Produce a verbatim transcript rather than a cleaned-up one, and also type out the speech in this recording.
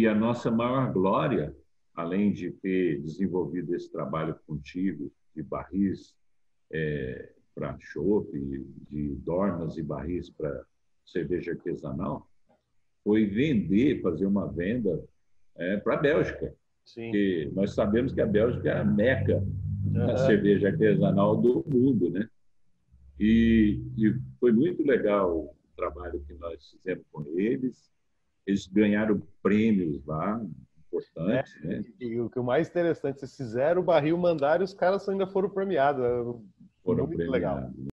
E a nossa maior glória, além de ter desenvolvido esse trabalho contigo de barris é, para chopp, de dornas e barris para cerveja artesanal, foi vender, fazer uma venda é, para a Bélgica. Sim. Porque nós sabemos que a Bélgica é a meca da Aham. cerveja artesanal do mundo, né? E, e foi muito legal o trabalho que nós fizemos com eles. Eles ganharam prêmios lá, É, importantes, né? e o que o mais interessante, vocês fizeram o barril, mandaram e os caras ainda foram premiados. É Foram muito legal. premiados.